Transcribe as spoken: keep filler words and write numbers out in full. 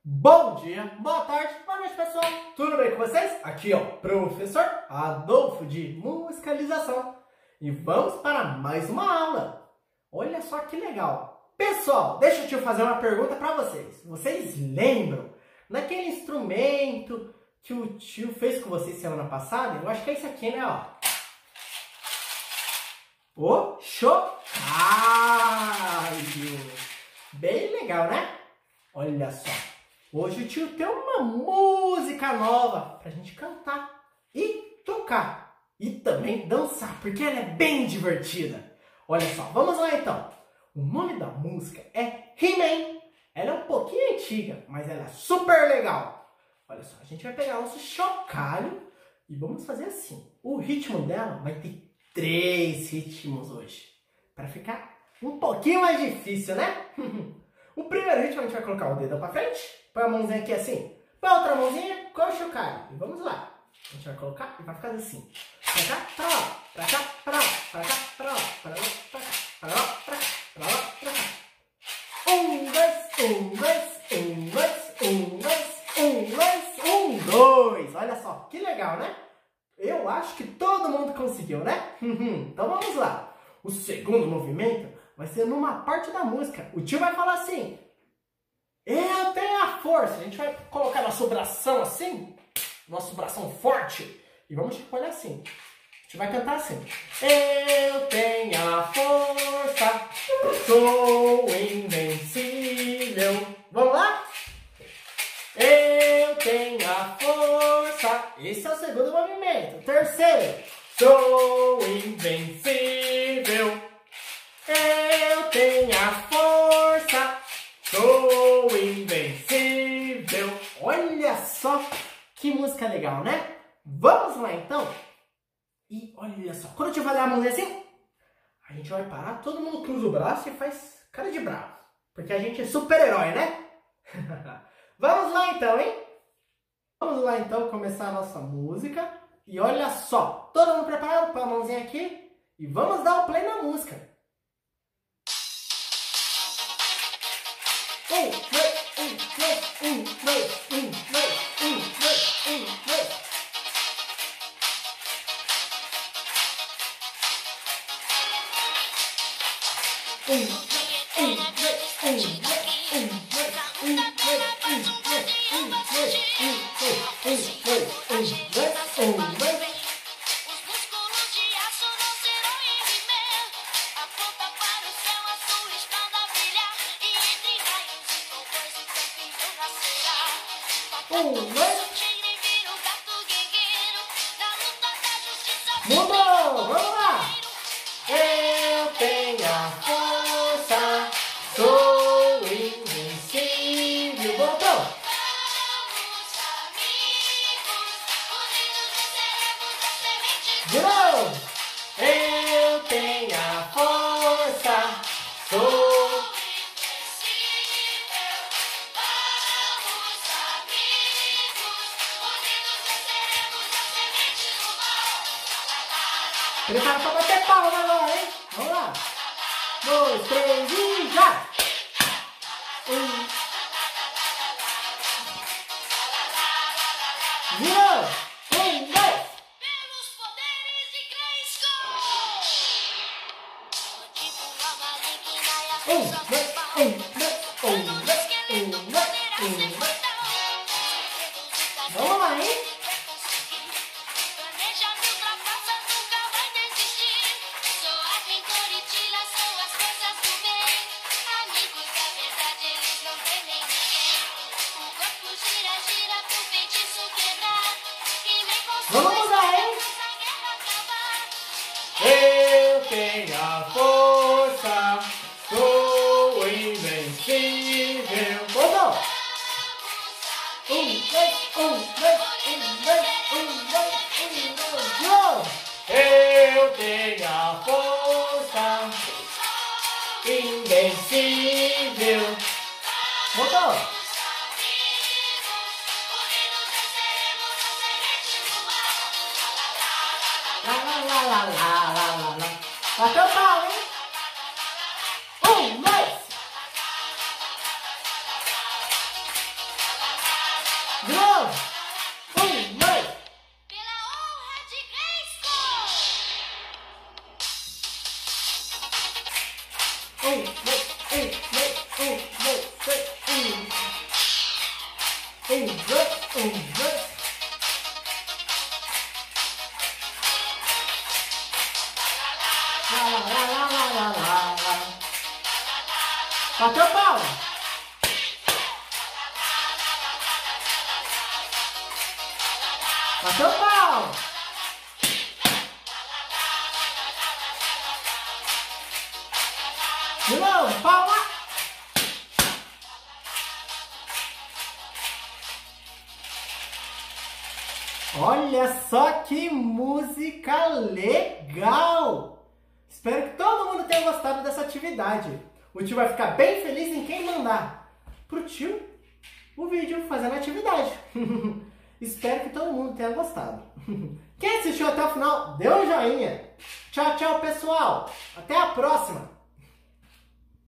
Bom dia, boa tarde, boa noite, pessoal. Tudo bem com vocês? Aqui é o professor Adolfo de Musicalização. E vamos para mais uma aula. Olha só que legal. Pessoal, deixa eu te fazer uma pergunta para vocês. Vocês lembram daquele instrumento que o tio fez com vocês semana passada? Eu acho que é esse aqui, né? Ó. O chocalho. Bem legal, né? Olha só. Hoje o tio tem uma música nova pra gente cantar e tocar. E também dançar, porque ela é bem divertida. Olha só, vamos lá então. O nome da música é He-Man. Ela é um pouquinho antiga, mas ela é super legal. Olha só, a gente vai pegar nosso chocalho e vamos fazer assim. O ritmo dela vai ter três ritmos hoje. Para ficar um pouquinho mais difícil, né? O primeiro ritmo a gente vai colocar o dedão para frente. Põe a mãozinha aqui assim. Põe a outra mãozinha com o chocalho. E vamos lá. A gente vai colocar e vai ficar assim. Pra cá, pra lá. Pra cá, pra lá. Pra cá, pra lá. Pra lá, pra cá. Pra lá, pra cá. Pra lá, pra cá. Um, dois, um, dois, um, dois, um, dois, um, dois, um, dois. Olha só, que legal, né? Eu acho que todo mundo conseguiu, né? Então vamos lá. O segundo movimento vai ser numa parte da música. O tio vai falar assim: eu tenho a força. A gente vai colocar nosso bração assim, nosso bração forte, e vamos chacoalhar assim. A gente vai cantar assim: eu tenho a força, sou invencível. Vamos lá? Eu tenho a força. Esse é o segundo movimento. O terceiro: sou invencível. Eu tenho a força, sou invencível. Olha só que música legal, né? Vamos lá então. E olha só, quando eu te falar a mãozinha assim, a gente vai parar, todo mundo cruza o braço e faz cara de bravo, porque a gente é super-herói, né? Vamos lá então, hein? Vamos lá então começar a nossa música. E olha só, todo mundo preparado? Põe a mãozinha aqui e vamos dar o play na música. Um, dois, um, dois, um, dois, um, dois, um, dois, um, dois. Um, um, dois, um, dois, um, dois, um, dois, um, dois, um, dois, um, dois, um, dois, um, dois, um, dois. Um, dois. Mudou! Vamos lá! Eu tenho a força, sou invencível. Voltou! De novo! Eu tenho a força, sou prepara pra bater palma agora, hein? Vamos lá. Dois, três e já! Um. De novo. Um, dois. Pelos poderes de Grayskull. Tipo uma maligna e a Um, força dois, global. um, dois, um, dois, um, dois, um, dois. Vamos lá, hein? Vamos mudar, hein? Eu tenho a força, sou invencível. Voltou! Um, dois, um, dois, um, dois, um, dois, um, dois, de novo! Eu tenho a força, invencível. Voltou! Lá, lá, lá, lá, lá, lá, lá, lá. Bateu pau, hein? Um, dois. palmas. Um, dois. Pela honra de Grayskull! Um, dois, um, dois, um, dois, três, um. Um, dois, um, dois. Lá, lá, lá, lá, lá, lá, lá. Bateu palma. Bateu palma. De novo, palma. Olha só que música legal! Espero que todo mundo tenha gostado dessa atividade. O tio vai ficar bem feliz em quem mandar pro tio o vídeo fazendo a atividade. Espero que todo mundo tenha gostado. Quem assistiu até o final, dê um joinha. Tchau, tchau, pessoal. Até a próxima.